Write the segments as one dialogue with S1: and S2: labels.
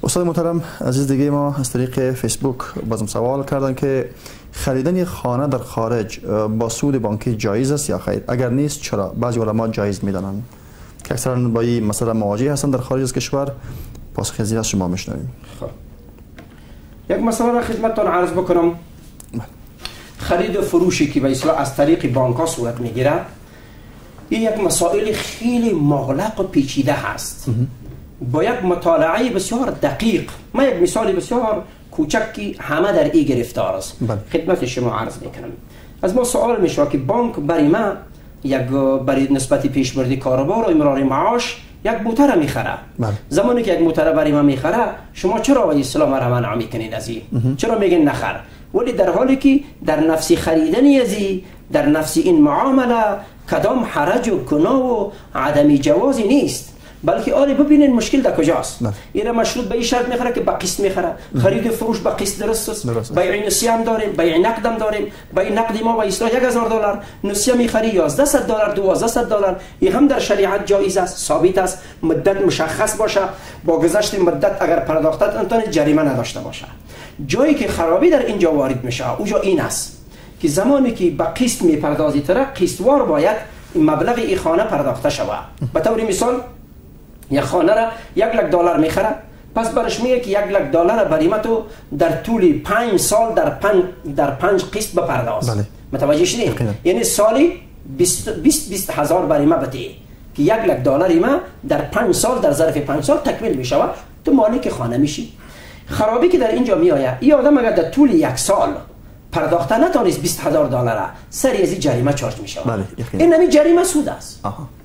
S1: استاد محترم عزیز دیگه ما از طریق فیسبوک بازم سوال کردن که خریدن خانه در خارج با سود بانکی جایز است یا خیر؟ اگر نیست چرا؟ بعضی علما جایز میدانند که اکثرا با این مسئله مواجه هستند در خارج از کشور. پاسخ از شما میشنویم.
S2: خب یک مسئله را خدمتتان عرض بکنم. خرید و فروشی که به اصطلاح از طریق بانک ها صورت میگیره، این یک مسائل خیلی مغلق و پیچیده هست. با یک مطالعه بسیار دقیق. من یک مثال بسیار کوچکی همه در این گرفتار است. خدمت شما عرض میکنم. از ما سوال میشه که بانک برای ما برای نسبت پیشبرد کاروبار و امرار معاش یک موتر میخره. زمانی که یک موتر برای ما میخره، شما چرا به اصطلاح مرا منع میکنین از این؟ چرا میگن نخر؟ ولی در حالی که در نفس خریدن ازی، در نفس این معامله کدام حرج و گناه و عدم جوازی نیست، بلکه آره ببینین مشکل در کجاست. این مشروط به این شرط میخره که با قسط میخره. خرید و فروش با قسط درست است. بیع نسیه هم داریم، بیع نقد هم داریم. بیع نقد ما با اصطلاح $1000، نسیه میخری $1100، $1200. این هم در شریعت جایز است، ثابت است. مدت مشخص باشه، با گذشت مدت اگر پرداختت انتان جریمه نداشته باشه. جایی که خرابی در اینجا وارد میشه اونجا این است که زمانی که با قسط میپردازی طرف، قسطوار باید مبلغ این خانه پرداخته شود. به طور مثال یک خانه را $1,00,000 میخره، پس برش میگه که $1,00,000 بریمه تو در طول 5 سال در 5 قسط بپرداز. متوجه شدید؟ یعنی سالی 20 هزار بریمه بده که $1,00,000 ما در 5 سال در ظرف 5 سال تکمیل میشود، تو مالک خانه میشی. خرابی که در اینجا میآید، این آدم اگر در طول 1 سال پرداخته نتونست $20,000 سری از این جریمه چارج میشود. این همین جریمه سود است.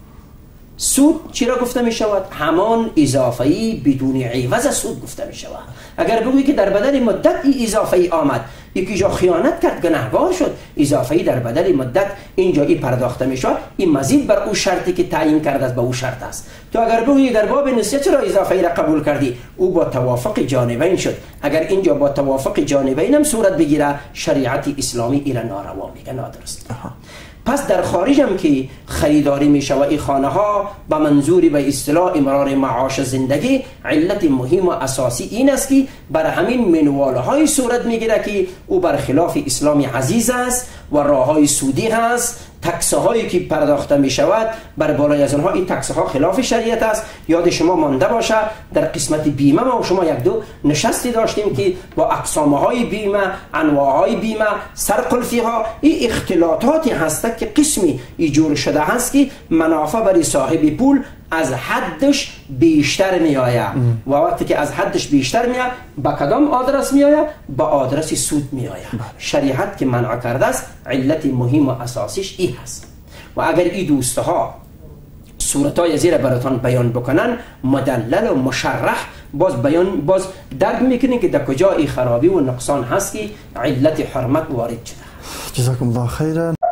S2: سود چرا گفته می شود؟ همان اضافه‌ای بدون عوض سود گفته می شود. اگر بگویی که در بدل مدت این اضافه‌ای آمد، یکی جا خیانت کرد گناهکار شد، اضافه‌ای در بدل مدت اینجا این پرداخته می شود، این مزید بر اون شرطی که تعیین کرده است به اون شرط است. تو اگر بگویی در باب نسیه چرا اضافه‌ای را قبول کردی، او با توافق جانبین شد. اگر اینجا با توافق جانبین هم صورت بگیره، شریعت اسلامی این را ناروا میگه، نادرست. پس در خارج هم که خریداری میشه و این خانه ها به منظوری به اصطلاح امرار معاش زندگی، علت مهم و اساسی این است که بر همین منوال های صورت میگیره که او برخلاف اسلام عزیز است و راه های سودی هست. تکسه هایی که پرداخته می شود بر بالای از اونها، این تکسه ها خلاف شریعت است. یاد شما مانده باشه در قسمت بیمه ما و شما یک دو نشستی داشتیم که با اقسام های بیمه، انواع های بیمه، سرقلفی ها، این اختلاطاتی هست که قسمی ایجور شده هست که منافع برای صاحب پول از حدش بیشتر می آید و وقتی که از حدش بیشتر می آید با کدام آدرس می آید؟ با آدرس سود می آید. شریعت که منع کرده است، علت مهم و اساسیش این هست. و اگر این دوستها صورتای زیر براتان بیان بکنن، مدلل و مشرح باز درک میکنین که در کجا این خرابی و نقصان هست که علت حرمت وارد شده.
S1: جزاکم الله خیرا.